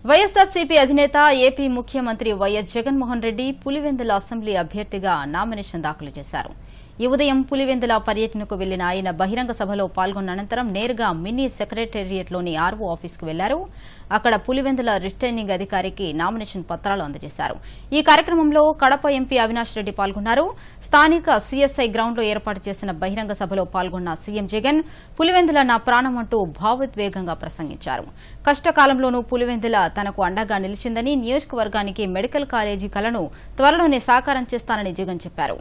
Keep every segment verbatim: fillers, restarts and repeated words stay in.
వైఎస్ఆర్సీపీ అధినేత ఏపీ ముఖ్యమంత్రి వైఎస్ జగన్మోహన్ రెడ్డి పులివెందుల అసెంబ్లీ అభ్యర్థిగా నామినేషన్ దాఖలు చేశారు. ఈ ఉదయం పులివెందుల పర్యటనకు వెళ్లిన ఆయన బహిరంగ సభలో పాల్గొన్న అనంతరం నేరుగా మినీ సెక్రటేరియట్లోని ఆర్వో ఆఫీసుకు వెళ్లారు. అక్కడ పులివెందుల రిటర్నింగ్ అధికారికి నామినేషన్ పత్రాలు అందజేశారు. ఈ కార్యక్రమంలో కడప ఎంపీ అవినాష్ రెడ్డి పాల్గొన్నారు. స్థానిక సీఎస్ఐ గ్రౌండ్లో ఏర్పాటు చేసిన బహిరంగ సభలో పాల్గొన్న సీఎం జగన్ పులివెందుల నా ప్రాణమంటూ భావోద్వేగంగా ప్రసంగించారు. కష్టకాలంలోనూ పులివెందుల తనకు అండగా నిలిచిందని, నియోజకవర్గానికి మెడికల్ కాలేజీ కలను త్వరలోనే సాకారం చేస్తానని జగన్ చెప్పారు.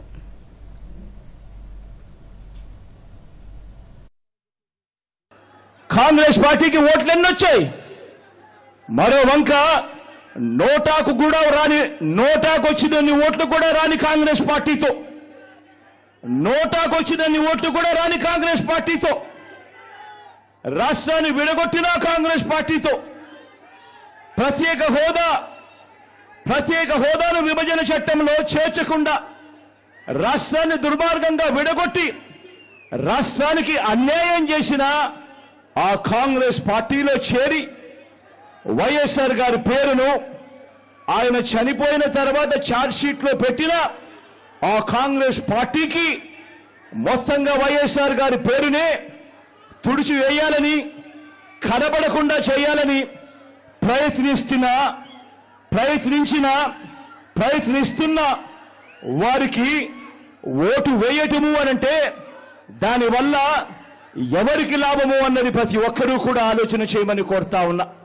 కాంగ్రెస్ పార్టీకి ఓట్లు ఎన్నొచ్చాయి. మరో వంక నోటాకు కూడా రాని నోటాకు వచ్చినన్ని ఓట్లు కూడా రాని కాంగ్రెస్ పార్టీతో నోటాకు వచ్చినన్ని ఓట్లు కూడా రాని కాంగ్రెస్ పార్టీతో రాష్ట్రాన్ని విడగొట్టిన కాంగ్రెస్ పార్టీతో ప్రత్యేక హోదా ప్రత్యేక హోదాను విభజన చట్టంలో చేర్చకుండా రాష్ట్రాన్ని దుర్మార్గంగా విడగొట్టి రాష్ట్రానికి అన్యాయం చేసిన ఆ కాంగ్రెస్ పార్టీలో చేరి వైఎస్ఆర్ గారి పేరును ఆయన చనిపోయిన తర్వాత ఛార్జ్ షీట్లో పెట్టిన ఆ కాంగ్రెస్ పార్టీకి మొత్తంగా వైఎస్ఆర్ గారి పేరునే తుడిచి వేయాలని, కనబడకుండా చేయాలని ప్రయత్నిస్తున్న ప్రయత్నించిన ప్రయత్నిస్తున్న వారికి ఓటు వేయటము అనంటే దానివల్ల ఎవరికి లాభము అన్నది ప్రతి ఒక్కరూ కూడా ఆలోచన చేయమని కోరుతా ఉన్నా.